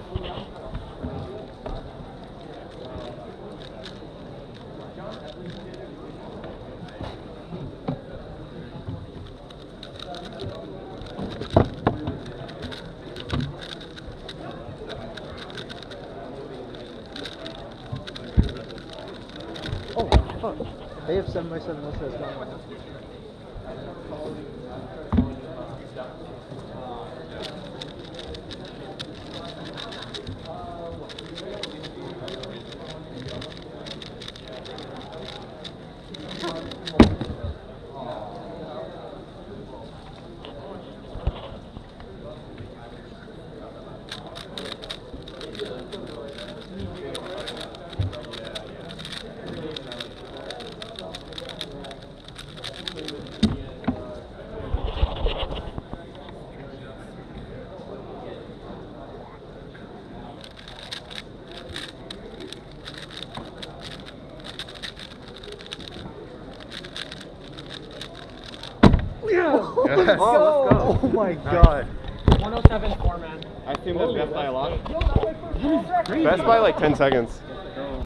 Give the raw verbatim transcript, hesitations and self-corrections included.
Oh, fuck. They have seven by seven also as well. Yeah. Let's Let's go. go. Oh my god. one oh seven four, man. I think that's Best by a lot. Yo, that's my first Best by like ten seconds.